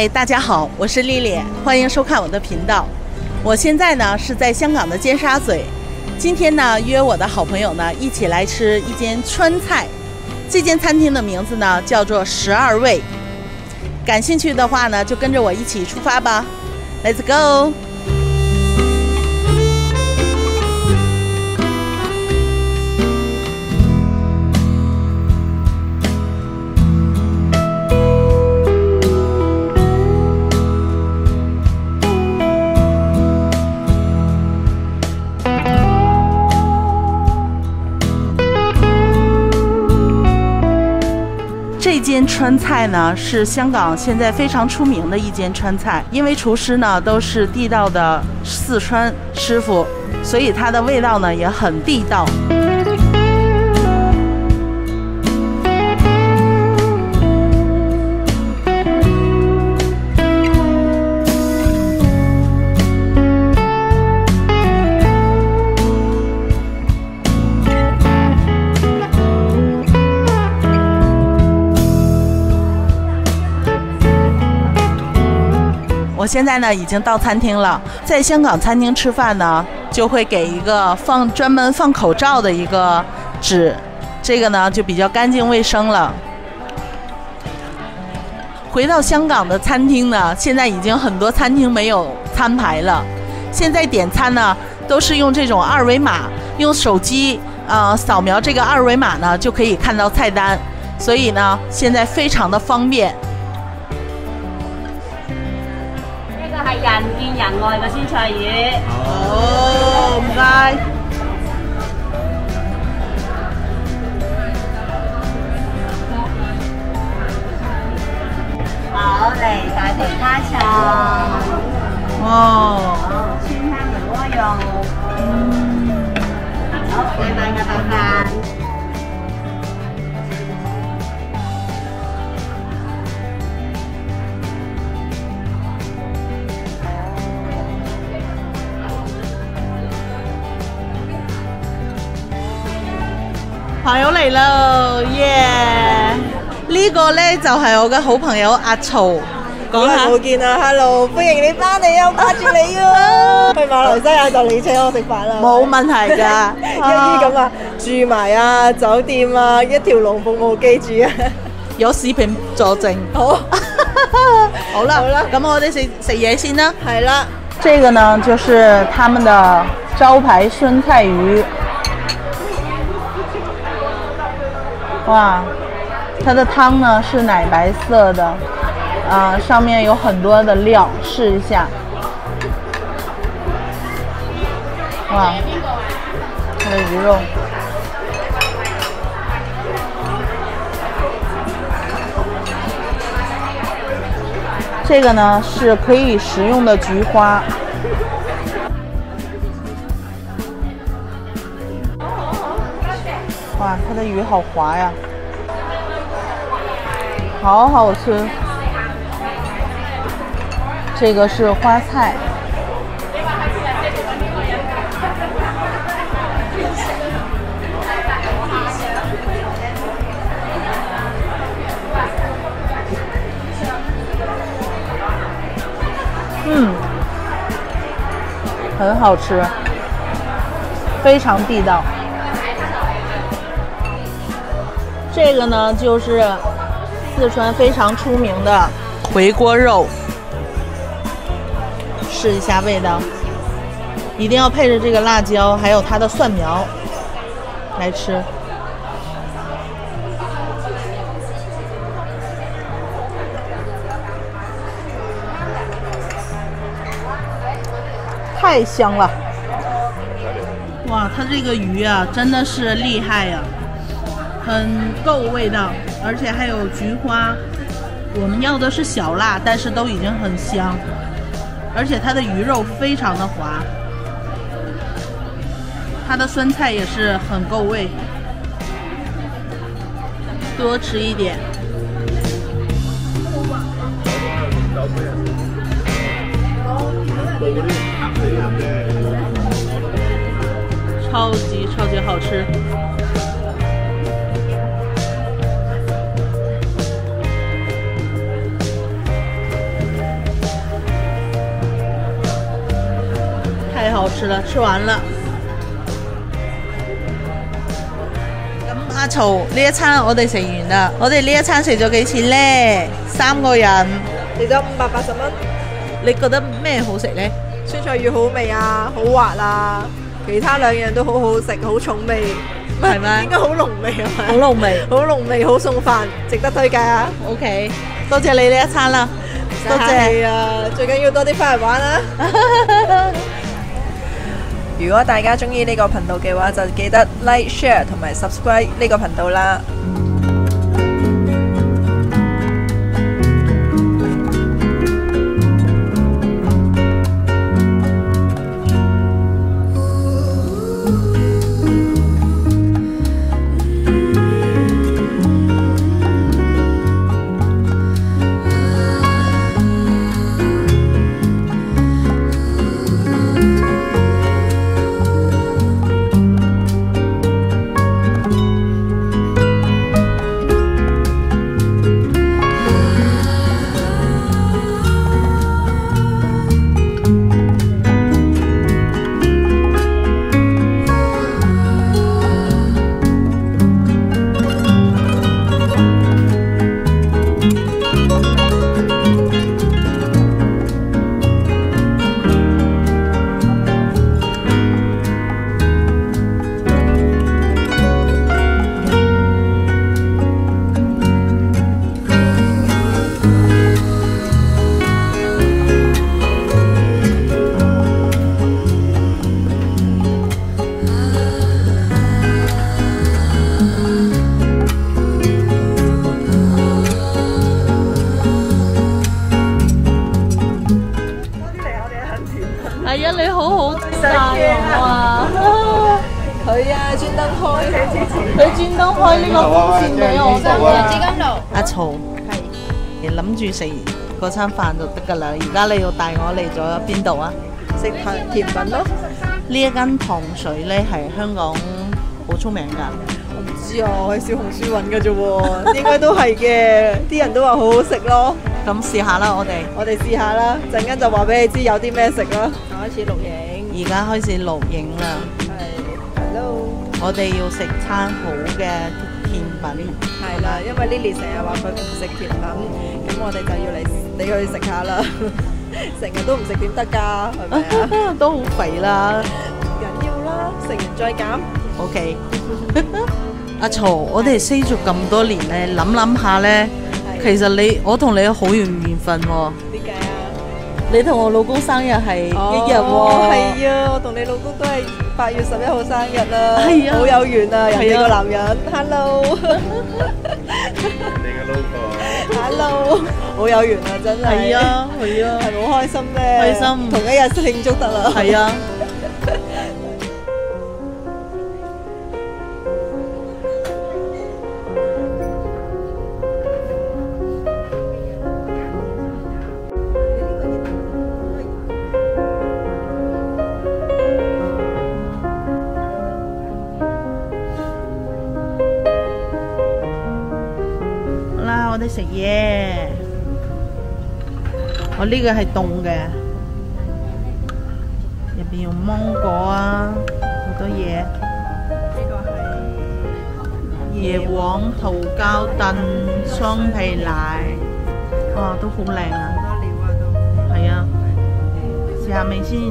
嗨，大家好，我是丽丽，欢迎收看我的频道。我现在呢是在香港的尖沙咀，今天呢约我的好朋友呢一起来吃一间川菜。这间餐厅的名字呢叫做12味。感兴趣的话呢，就跟着我一起出发吧 ，Let's go！这间川菜呢是香港现在非常出名的一间川菜，因为厨师呢都是地道的四川师傅，所以它的味道呢也很地道。我现在呢已经到餐厅了，在香港餐厅吃饭呢，就会给一个专门放口罩的一个纸，这个呢就比较干净卫生了。回到香港的餐厅呢，现在已经很多餐厅没有餐牌了，现在点餐呢都是用这种二维码，用手机扫描这个二维码呢就可以看到菜单，所以呢现在非常的方便。 係人見人愛嘅酸菜魚。 好，唔該。 好嚟大地蝦醬。 哦。 川香牛鍋肉。好，夜晚嘅白飯。 朋友嚟咯，耶！呢個呢就係我嘅好朋友阿曹。 好耐冇見啦 ，Hello， 歡迎你翻嚟啊，掛住你啊！去馬來西亞就你請我食飯啦， 冇問題㗎， 一於咁啊，住埋啊，酒店啊，一條龍服務，記住啊！ 有視頻佐證。好，好啦，咁我哋食嘢先啦。 係啦， 這個呢就是他們的招牌酸菜魚。哇，它的汤呢是奶白色的，上面有很多的料，试一下。哇，它的鱼肉，这个呢是可以食用的菊花。哇，它的鱼好滑呀，好好吃。这个是花菜，很好吃，非常地道。这个呢就是四川非常出名的回锅肉，试一下味道，一定要配着这个辣椒还有它的蒜苗来吃。太香了！哇，它这个鱼啊真的是厉害呀！很够味道，而且还有菊花。我们要的是小辣，但是都已经很香，而且它的鱼肉非常的滑，它的酸菜也是很够味，多吃一点。超级好吃。 好吃了，吃完了。咁阿曹呢一餐我哋食完啦，我哋呢一餐食咗幾錢呢？3個人， 食咗580蚊。 你覺得咩好食呢？ 酸菜魚好味啊，好滑啊，其他2樣都好好食，好重味， 係咪？ 應該好濃味係咪？ 好濃味， 好濃味，好餸飯，值得推介啊 OK， 多謝你呢一餐啦，多謝啊！最緊要多啲翻嚟玩啦。如果大家中意呢個頻道嘅話，就記得 like、share 同埋 subscribe 呢個頻道啦。 係啊，你好好晒我啊！ 佢啊，專登開， 佢專登開呢個風扇俾我㗎。阿曹係諗住食嗰餐飯就得㗎啦，而家你要帶我嚟咗邊度啊？ 食甜品咯。 呢一間糖水咧係香港好出名㗎。 我唔知啊，我喺小紅書揾㗎啫喎，應該都係嘅，啲人都話好好食咯。 咁試下啦，我哋試下啦，陣間就話俾你知有啲咩食啦。開始錄影， 而家開始錄影啦。 係 ，hello。我哋要食餐好嘅甜品。 係啦，因為 Lily 成日話佢唔食甜品，咁我哋就要嚟你去食下啦。成日都唔食點得㗎，係咪啊？ 都好肥啦。 唔緊要啦，食完再減。 OK。阿曹，我哋識咗咁多年咧，諗下咧。其實我同你好有緣分喎。 點解啊？ 你同我老公生日係一日喎。 係啊，我同你老公都係8月11號生日啦。 係啊， 好有緣啊！人哋個男人 ，hello。 你嘅老婆。 hello， 好有緣啊！真係。 係啊，係啊。 係好開心咩？ 開心。 同一日慶祝得啦。 係啊。我哋食嘢，我呢個係凍嘅，入邊用芒果啊，好多嘢。 呢個係椰黃桃膠燉雙皮奶，哇，都好靚啊！ 好多料啊都。 係啊，試下味先。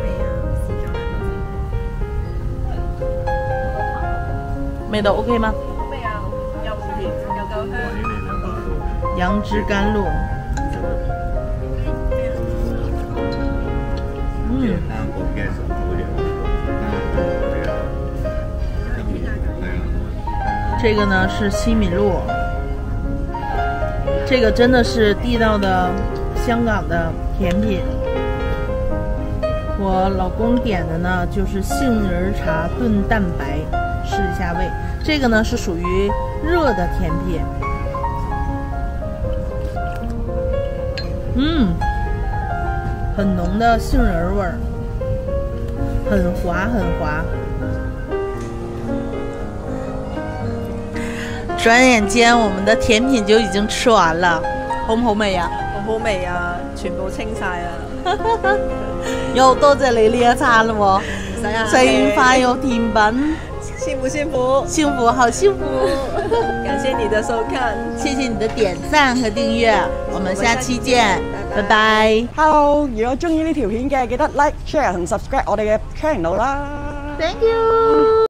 味道 OK 嗎？ 好味啊，又甜又夠香。 楊枝甘露，这个呢是西米露，这个真的是地道的香港的甜品。我老公点的呢就是杏仁茶炖蛋白，试一下味。这个呢是属于热的甜品。很浓的杏仁味儿，很滑很滑。轉眼間我們的甜品就已經吃完了，好唔好味啊？ 好好味啊，全部清晒啊！ 又多謝你呢一餐咯唔使啊， 喎，食完飯有甜品， 辛苦辛苦， 幸福好幸福。 感謝你的收看， 謝謝你的點讚和訂閱，我們下期見，拜拜。 Hello，如果中意呢條片嘅，記得 like、share 同 subscribe 我哋嘅 channel 啦。 Thank you。